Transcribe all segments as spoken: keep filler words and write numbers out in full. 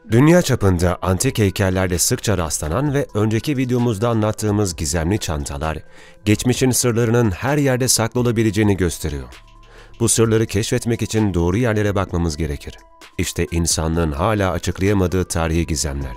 Dünya çapında antik heykellerde sıkça rastlanan ve önceki videomuzda anlattığımız gizemli çantalar, geçmişin sırlarının her yerde saklı olabileceğini gösteriyor. Bu sırları keşfetmek için doğru yerlere bakmamız gerekir. İşte insanlığın hala açıklayamadığı tarihi gizemler.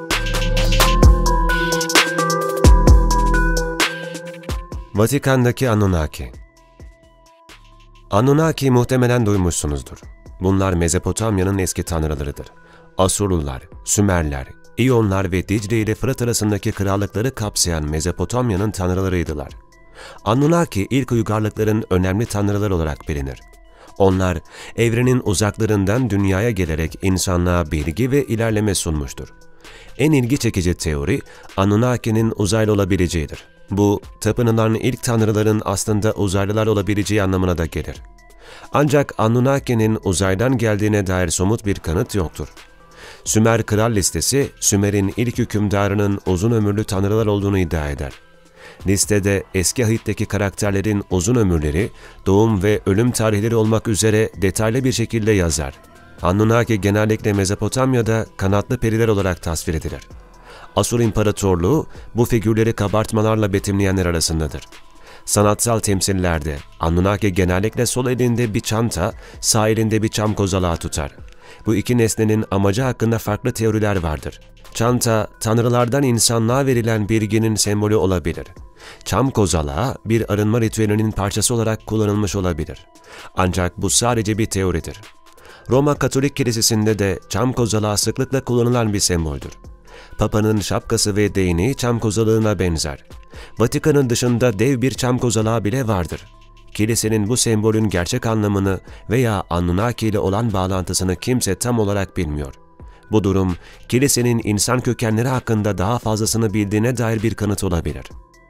Vatikan'daki Anunnaki. Anunnaki muhtemelen duymuşsunuzdur. Bunlar Mezopotamya'nın eski tanrılarıdır. Asurlular, Sümerler, İyonlar ve Dicle ile Fırat arasındaki krallıkları kapsayan Mezopotamya'nın tanrılarıydılar. Anunnaki ilk uygarlıkların önemli tanrıları olarak bilinir. Onlar, evrenin uzaklarından dünyaya gelerek insanlığa bilgi ve ilerleme sunmuştur. En ilgi çekici teori, Anunnaki'nin uzaylı olabileceğidir. Bu, tapınılan ilk tanrıların aslında uzaylılar olabileceği anlamına da gelir. Ancak Anunnaki'nin uzaydan geldiğine dair somut bir kanıt yoktur. Sümer Kral Listesi, Sümer'in ilk hükümdarının uzun ömürlü tanrılar olduğunu iddia eder. Listede eski ahitteki karakterlerin uzun ömürleri, doğum ve ölüm tarihleri olmak üzere detaylı bir şekilde yazar. Anunnaki genellikle Mezopotamya'da kanatlı periler olarak tasvir edilir. Asur İmparatorluğu bu figürleri kabartmalarla betimleyenler arasındadır. Sanatsal temsillerde Anunnaki genellikle sol elinde bir çanta, sağ elinde bir çam kozalağı tutar. Bu iki nesnenin amacı hakkında farklı teoriler vardır. Çanta, tanrılardan insanlığa verilen bilginin sembolü olabilir. Çam kozalağı bir arınma ritüelinin parçası olarak kullanılmış olabilir. Ancak bu sadece bir teoridir. Roma Katolik Kilisesi'nde de çam kozalağı sıklıkla kullanılan bir semboldür. Papa'nın şapkası ve değneği çam kozalağına benzer. Vatikan'ın dışında dev bir çam kozalağı bile vardır. Kilisenin bu sembolün gerçek anlamını veya Anunnaki ile olan bağlantısını kimse tam olarak bilmiyor. Bu durum, kilisenin insan kökenleri hakkında daha fazlasını bildiğine dair bir kanıt olabilir.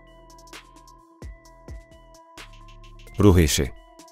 Ruh eşi.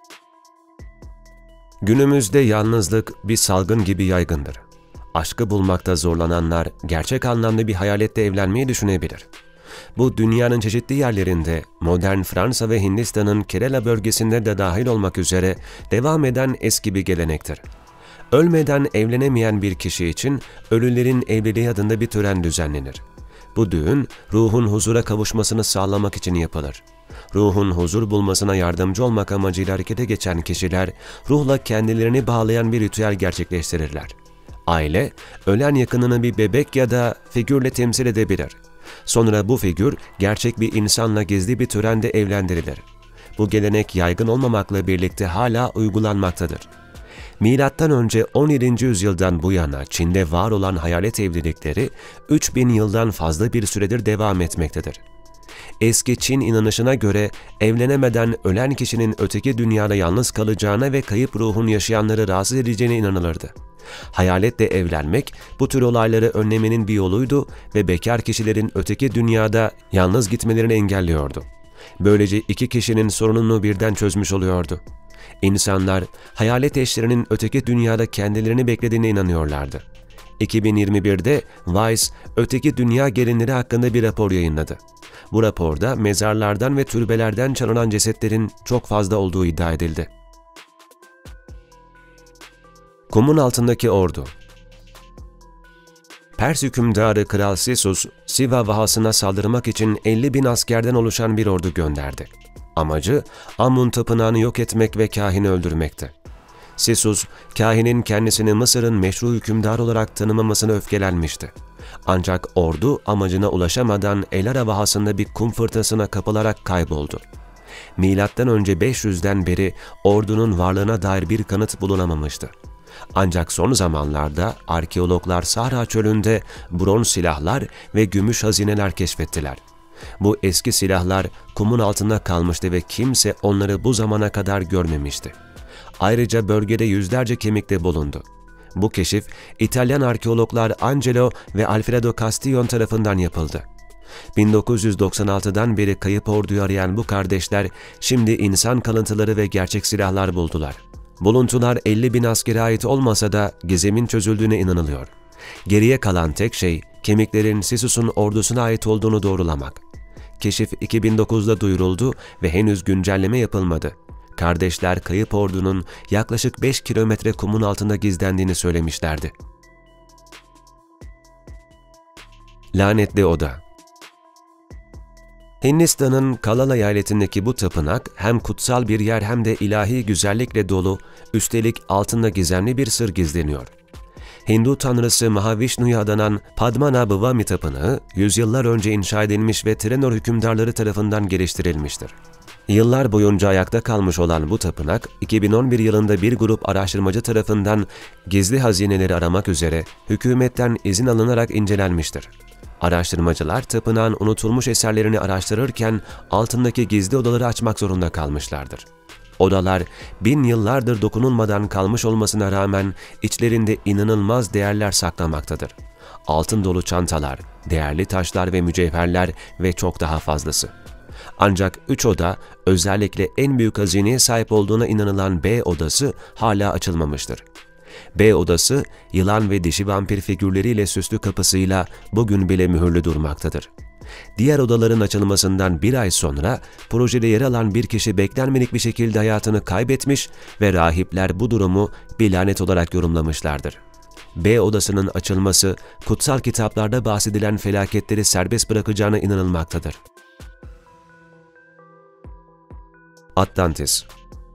Günümüzde yalnızlık bir salgın gibi yaygındır. Aşkı bulmakta zorlananlar gerçek anlamda bir hayaletle evlenmeyi düşünebilir. Bu dünyanın çeşitli yerlerinde, modern Fransa ve Hindistan'ın Kerala bölgesinde de dahil olmak üzere devam eden eski bir gelenektir. Ölmeden evlenemeyen bir kişi için ölülerin evliliği adında bir tören düzenlenir. Bu düğün, ruhun huzura kavuşmasını sağlamak için yapılır. Ruhun huzur bulmasına yardımcı olmak amacıyla harekete geçen kişiler, ruhla kendilerini bağlayan bir ritüel gerçekleştirirler. Aile, ölen yakınını bir bebek ya da figürle temsil edebilir. Sonra bu figür, gerçek bir insanla gizli bir törende evlendirilir. Bu gelenek yaygın olmamakla birlikte hala uygulanmaktadır. Milattan önce on yedinci yüzyıldan bu yana Çin'de var olan hayalet evlilikleri üç bin yıldan fazla bir süredir devam etmektedir. Eski Çin inanışına göre evlenemeden ölen kişinin öteki dünyada yalnız kalacağına ve kayıp ruhun yaşayanları rahatsız edeceğine inanılırdı. Hayaletle evlenmek bu tür olayları önlemenin bir yoluydu ve bekar kişilerin öteki dünyada yalnız gitmelerini engelliyordu. Böylece iki kişinin sorununu birden çözmüş oluyordu. İnsanlar hayalet eşlerinin öteki dünyada kendilerini beklediğine inanıyorlardı. iki bin yirmi birde Vice, öteki dünya gelinleri hakkında bir rapor yayınladı. Bu raporda mezarlardan ve türbelerden çalınan cesetlerin çok fazla olduğu iddia edildi. Kumun altındaki ordu. Pers hükümdarı Kral Sisus, Siva vahasına saldırmak için elli bin askerden oluşan bir ordu gönderdi. Amacı, Amun tapınağını yok etmek ve kahini öldürmekti. Sisus, kahinin kendisini Mısır'ın meşru hükümdar olarak tanımamasına öfkelenmişti. Ancak ordu amacına ulaşamadan Elara vahasında bir kum fırtınasına kapılarak kayboldu. Milattan önce beş yüzden beri ordunun varlığına dair bir kanıt bulunamamıştı. Ancak son zamanlarda arkeologlar Sahra çölünde bronz silahlar ve gümüş hazineler keşfettiler. Bu eski silahlar kumun altında kalmıştı ve kimse onları bu zamana kadar görmemişti. Ayrıca bölgede yüzlerce kemik de bulundu. Bu keşif İtalyan arkeologlar Angelo ve Alfredo Castillon tarafından yapıldı. bin dokuz yüz doksan altıdan beri kayıp orduyu arayan bu kardeşler şimdi insan kalıntıları ve gerçek silahlar buldular. Buluntular elli bin askere ait olmasa da gizemin çözüldüğüne inanılıyor. Geriye kalan tek şey kemiklerin Sisus'un ordusuna ait olduğunu doğrulamak. Keşif iki bin dokuzda duyuruldu ve henüz güncelleme yapılmadı. Kardeşler kayıp ordunun yaklaşık beş kilometre kumun altında gizlendiğini söylemişlerdi. Lanetli Oda. Hindistan'ın Kalala eyaletindeki bu tapınak hem kutsal bir yer hem de ilahi güzellikle dolu, üstelik altında gizemli bir sır gizleniyor. Hindu tanrısı Mahavishnu'ya adanan Padmanabhavami Tapınağı, yüzyıllar önce inşa edilmiş ve Trenor hükümdarları tarafından geliştirilmiştir. Yıllar boyunca ayakta kalmış olan bu tapınak, iki bin on bir yılında bir grup araştırmacı tarafından gizli hazineleri aramak üzere hükümetten izin alınarak incelenmiştir. Araştırmacılar tapınağın unutulmuş eserlerini araştırırken altındaki gizli odaları açmak zorunda kalmışlardır. Odalar bin yıllardır dokunulmadan kalmış olmasına rağmen içlerinde inanılmaz değerler saklamaktadır. Altın dolu çantalar, değerli taşlar ve mücevherler ve çok daha fazlası. Ancak üç oda, özellikle en büyük hazineye sahip olduğuna inanılan B odası hala açılmamıştır. B odası, yılan ve dişi vampir figürleriyle süslü kapısıyla bugün bile mühürlü durmaktadır. Diğer odaların açılmasından bir ay sonra projede yer alan bir kişi beklenmedik bir şekilde hayatını kaybetmiş ve rahipler bu durumu bir lanet olarak yorumlamışlardır. B odasının açılması, kutsal kitaplarda bahsedilen felaketleri serbest bırakacağına inanılmaktadır. Atlantis.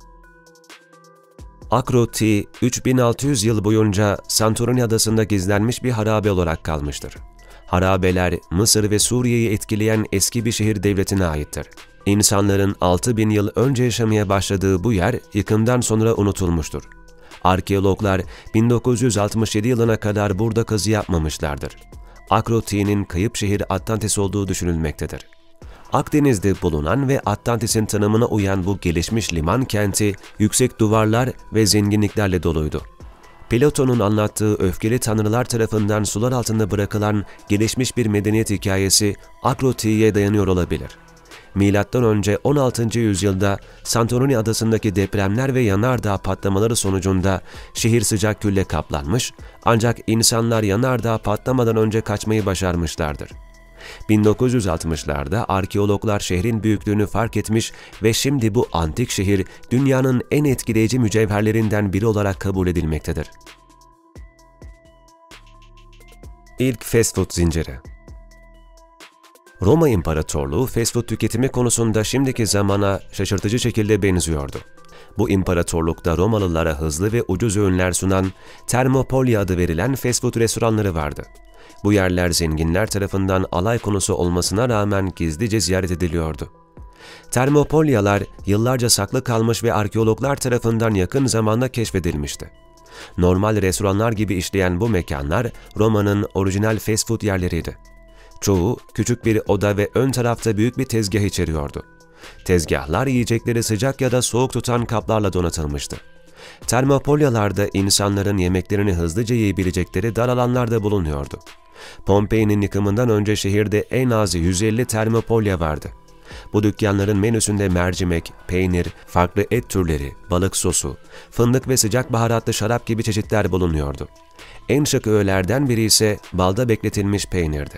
Akroti, üç bin altı yüz yıl boyunca Santorini adasında gizlenmiş bir harabe olarak kalmıştır. Harabeler, Mısır ve Suriye'yi etkileyen eski bir şehir devletine aittir. İnsanların altı bin yıl önce yaşamaya başladığı bu yer yıkımdan sonra unutulmuştur. Arkeologlar bin dokuz yüz altmış yedi yılına kadar burada kazı yapmamışlardır. Akroti'nin kayıp şehir Atlantis olduğu düşünülmektedir. Akdeniz'de bulunan ve Atlantis'in tanımına uyan bu gelişmiş liman kenti, yüksek duvarlar ve zenginliklerle doluydu. Platon'un anlattığı öfkeli tanrılar tarafından sular altında bırakılan gelişmiş bir medeniyet hikayesi Akroti'ye dayanıyor olabilir. Milattan önce on altıncı yüzyılda Santorini adasındaki depremler ve yanardağ patlamaları sonucunda şehir sıcak külle kaplanmış, ancak insanlar yanardağ patlamadan önce kaçmayı başarmışlardır. bin dokuz yüz altmışlarda arkeologlar şehrin büyüklüğünü fark etmiş ve şimdi bu antik şehir dünyanın en etkileyici mücevherlerinden biri olarak kabul edilmektedir. İlk fast food zinciri. Roma İmparatorluğu fast food tüketimi konusunda şimdiki zamana şaşırtıcı şekilde benziyordu. Bu imparatorlukta Romalılara hızlı ve ucuz öğünler sunan Thermopylae adı verilen fast food restoranları vardı. Bu yerler zenginler tarafından alay konusu olmasına rağmen gizlice ziyaret ediliyordu. Thermopylae'lar yıllarca saklı kalmış ve arkeologlar tarafından yakın zamanda keşfedilmişti. Normal restoranlar gibi işleyen bu mekanlar Roma'nın orijinal fast food yerleriydi. Çoğu küçük bir oda ve ön tarafta büyük bir tezgah içeriyordu. Tezgahlar yiyecekleri sıcak ya da soğuk tutan kaplarla donatılmıştı. Thermopylae'larda insanların yemeklerini hızlıca yiyebilecekleri dar alanlarda bulunuyordu. Pompei'nin yıkımından önce şehirde en az yüz elli Thermopylae vardı. Bu dükkanların menüsünde mercimek, peynir, farklı et türleri, balık sosu, fındık ve sıcak baharatlı şarap gibi çeşitler bulunuyordu. En şık öğelerden biri ise balda bekletilmiş peynirdi.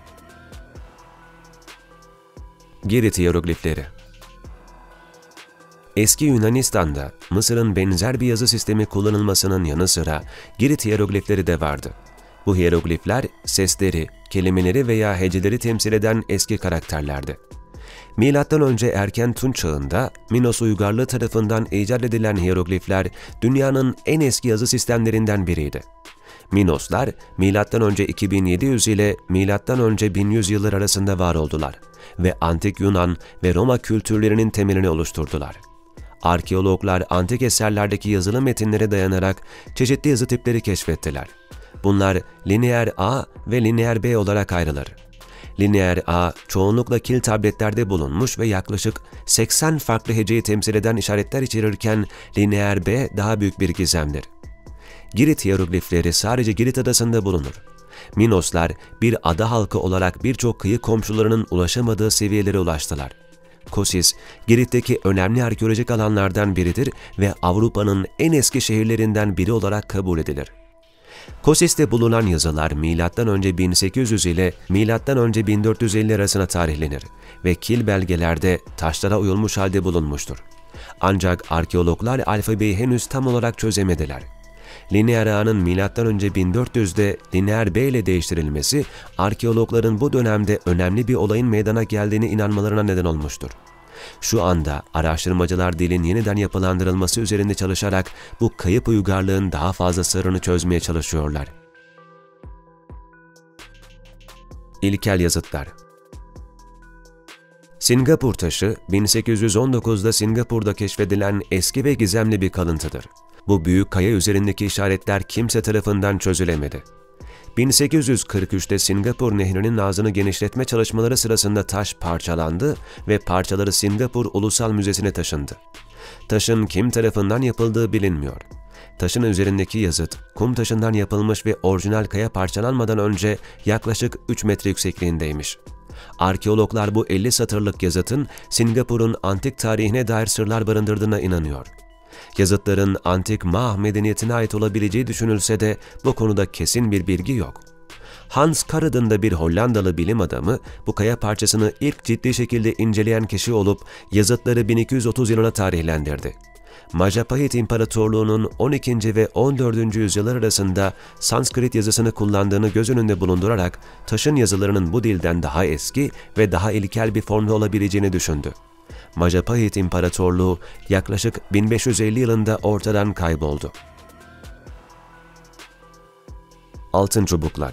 Girit hieroglifleri. Eski Yunanistan'da Mısır'ın benzer bir yazı sistemi kullanılmasının yanı sıra Girit hieroglifleri de vardı. Bu hieroglifler sesleri, kelimeleri veya heceleri temsil eden eski karakterlerdi. Milattan önce erken Tunç çağında Minos uygarlığı tarafından icat edilen hieroglifler dünyanın en eski yazı sistemlerinden biriydi. Minoslar milattan önce iki bin yedi yüz ile milattan önce bin yüz yıllar arasında var oldular ve antik Yunan ve Roma kültürlerinin temelini oluşturdular. Arkeologlar antik eserlerdeki yazılı metinlere dayanarak çeşitli yazı tipleri keşfettiler. Bunlar lineer A ve lineer B olarak ayrılır. Lineer A çoğunlukla kil tabletlerde bulunmuş ve yaklaşık seksen farklı heceyi temsil eden işaretler içerirken lineer B daha büyük bir gizemdir. Girit hieroglifleri sadece Girit adasında bulunur. Minoslar bir ada halkı olarak birçok kıyı komşularının ulaşamadığı seviyelere ulaştılar. Kosis, Girit'teki önemli arkeolojik alanlardan biridir ve Avrupa'nın en eski şehirlerinden biri olarak kabul edilir. Kosis'te bulunan yazılar milattan önce bin sekiz yüz ile milattan önce bin dört yüz elli arasına tarihlenir ve kil belgelerde taşlara oyulmuş halde bulunmuştur. Ancak arkeologlar alfabeyi henüz tam olarak çözemediler. Lineer A'nın milattan önce bin dört yüzde Lineer B ile değiştirilmesi, arkeologların bu dönemde önemli bir olayın meydana geldiğine inanmalarına neden olmuştur. Şu anda araştırmacılar dilin yeniden yapılandırılması üzerinde çalışarak bu kayıp uygarlığın daha fazla sırrını çözmeye çalışıyorlar. İlkel yazıtlar. Singapur taşı, bin sekiz yüz on dokuzda Singapur'da keşfedilen eski ve gizemli bir kalıntıdır. Bu büyük kaya üzerindeki işaretler kimse tarafından çözülemedi. bin sekiz yüz kırk üçte Singapur Nehri'nin ağzını genişletme çalışmaları sırasında taş parçalandı ve parçaları Singapur Ulusal Müzesi'ne taşındı. Taşın kim tarafından yapıldığı bilinmiyor. Taşın üzerindeki yazıt, kum taşından yapılmış ve orijinal kaya parçalanmadan önce yaklaşık üç metre yüksekliğindeymiş. Arkeologlar bu elli satırlık yazıtın Singapur'un antik tarihine dair sırlar barındırdığına inanıyor. Yazıtların antik Mağ medeniyetine ait olabileceği düşünülse de bu konuda kesin bir bilgi yok. Hans Carreden da bir Hollandalı bilim adamı, bu kaya parçasını ilk ciddi şekilde inceleyen kişi olup yazıtları bin iki yüz otuz yılına tarihlendirdi. Majapahit İmparatorluğu'nun on ikinci ve on dördüncü yüzyıllar arasında Sanskrit yazısını kullandığını göz önünde bulundurarak taşın yazılarının bu dilden daha eski ve daha ilkel bir formda olabileceğini düşündü. Majapahit İmparatorluğu yaklaşık bin beş yüz elli yılında ortadan kayboldu. Altın çubuklar.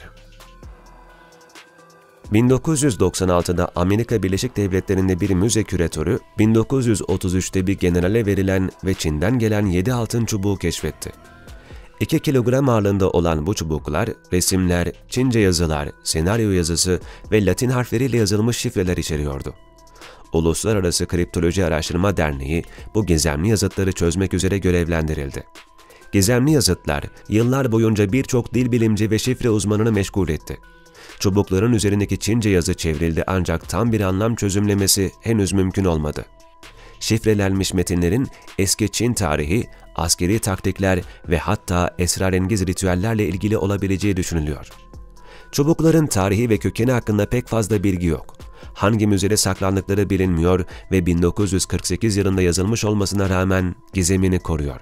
bin dokuz yüz doksan altıda Amerika Birleşik Devletleri'nde bir müze küratörü, bin dokuz yüz otuz üçte bir generale verilen ve Çin'den gelen yedi altın çubuğu keşfetti. iki kilogram ağırlığında olan bu çubuklar, resimler, Çince yazılar, senaryo yazısı ve Latin harfleriyle yazılmış şifreler içeriyordu. Uluslararası Kriptoloji Araştırma Derneği bu gizemli yazıtları çözmek üzere görevlendirildi. Gizemli yazıtlar, yıllar boyunca birçok dil bilimci ve şifre uzmanını meşgul etti. Çubukların üzerindeki Çince yazı çevrildi ancak tam bir anlam çözümlemesi henüz mümkün olmadı. Şifrelenmiş metinlerin eski Çin tarihi, askeri taktikler ve hatta esrarengiz ritüellerle ilgili olabileceği düşünülüyor. Çubukların tarihi ve kökeni hakkında pek fazla bilgi yok. Hangi müzede saklandıkları bilinmiyor ve bin dokuz yüz kırk sekiz yılında yazılmış olmasına rağmen gizemini koruyor.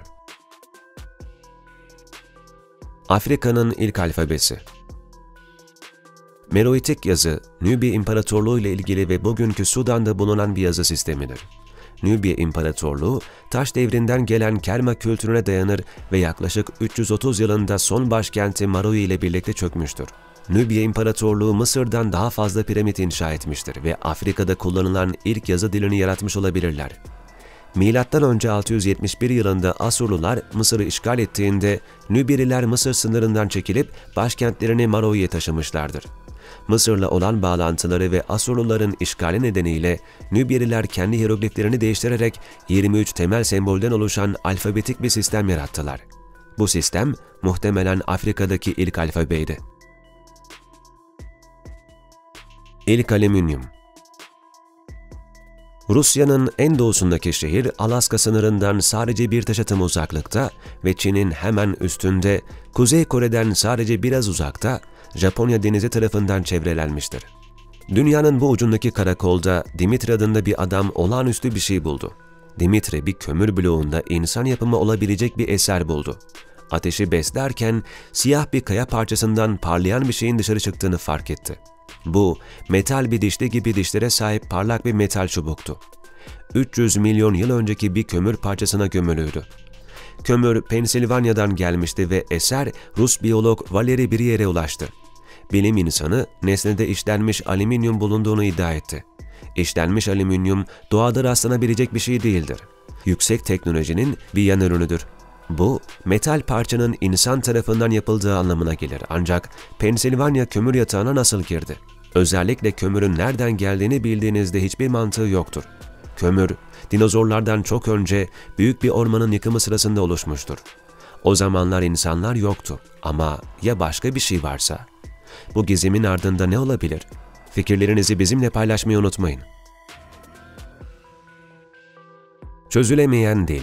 Afrika'nın ilk alfabesi. Meroitik yazı, Nübya İmparatorluğu ile ilgili ve bugünkü Sudan'da bulunan bir yazı sistemidir. Nübya İmparatorluğu, taş devrinden gelen Kerma kültürüne dayanır ve yaklaşık üç yüz otuz yılında son başkenti Maroi ile birlikte çökmüştür. Nübya İmparatorluğu Mısır'dan daha fazla piramit inşa etmiştir ve Afrika'da kullanılan ilk yazı dilini yaratmış olabilirler. Milattan önce altı yüz yetmiş bir yılında Asurlular Mısır'ı işgal ettiğinde Nübyeliler Mısır sınırından çekilip başkentlerini Maroi'ye taşımışlardır. Mısır'la olan bağlantıları ve Asurluların işgali nedeniyle Nübyeliler kendi hierogliflerini değiştirerek yirmi üç temel sembolden oluşan alfabetik bir sistem yarattılar. Bu sistem muhtemelen Afrika'daki ilk alfabeydi. İlk alüminyum. Rusya'nın en doğusundaki şehir Alaska sınırından sadece bir taş atımı uzaklıkta ve Çin'in hemen üstünde, Kuzey Kore'den sadece biraz uzakta, Japonya denizi tarafından çevrelenmiştir. Dünyanın bu ucundaki karakolda Dimitri adında bir adam olağanüstü bir şey buldu. Dimitri bir kömür bloğunda insan yapımı olabilecek bir eser buldu. Ateşi beslerken siyah bir kaya parçasından parlayan bir şeyin dışarı çıktığını fark etti. Bu, metal bir dişli gibi dişlere sahip parlak bir metal çubuktu. üç yüz milyon yıl önceki bir kömür parçasına gömülüydü. Kömür, Pensilvanya'dan gelmişti ve eser Rus biyolog Valeri Brier'e ulaştı. Bilim insanı, nesnede işlenmiş alüminyum bulunduğunu iddia etti. İşlenmiş alüminyum, doğada rastlanabilecek bir şey değildir. Yüksek teknolojinin bir yan ürünüdür. Bu, metal parçanın insan tarafından yapıldığı anlamına gelir ancak Pensilvanya kömür yatağına nasıl girdi? Özellikle kömürün nereden geldiğini bildiğinizde hiçbir mantığı yoktur. Kömür, dinozorlardan çok önce büyük bir ormanın yıkımı sırasında oluşmuştur. O zamanlar insanlar yoktu ama ya başka bir şey varsa? Bu gizemin ardında ne olabilir? Fikirlerinizi bizimle paylaşmayı unutmayın. Çözülemeyen dil.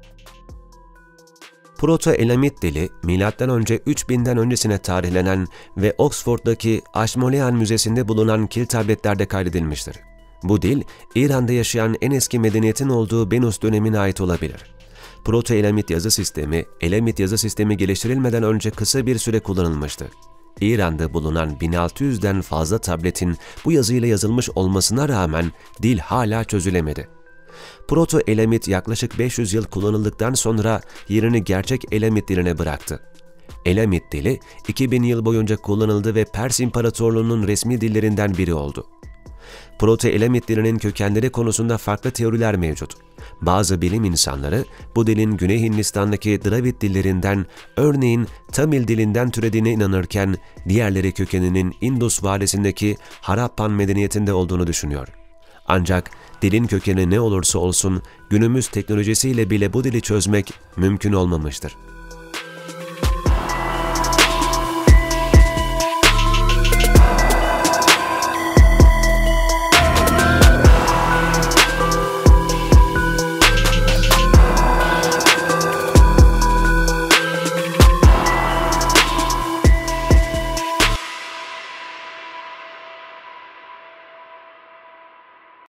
Proto-Elamit dili, milattan önce üç binden öncesine tarihlenen ve Oxford'daki Ashmolean Müzesi'nde bulunan kil tabletlerde kaydedilmiştir. Bu dil, İran'da yaşayan en eski medeniyetin olduğu Benus dönemine ait olabilir. Proto-Elamit yazı sistemi, Elamit yazı sistemi geliştirilmeden önce kısa bir süre kullanılmıştı. İran'da bulunan bin altı yüzden fazla tabletin bu yazıyla yazılmış olmasına rağmen dil hala çözülemedi. Proto-Elamit yaklaşık beş yüz yıl kullanıldıktan sonra yerini gerçek Elamit diline bıraktı. Elamit dili iki bin yıl boyunca kullanıldı ve Pers İmparatorluğu'nun resmi dillerinden biri oldu. Proto-Elamit dilinin kökenleri konusunda farklı teoriler mevcut. Bazı bilim insanları bu dilin Güney Hindistan'daki Dravid dillerinden, örneğin Tamil dilinden türediğine inanırken diğerleri kökeninin Indus vadisindeki Harappan medeniyetinde olduğunu düşünüyor. Ancak dilin kökeni ne olursa olsun günümüz teknolojisiyle bile bu dili çözmek mümkün olmamıştır.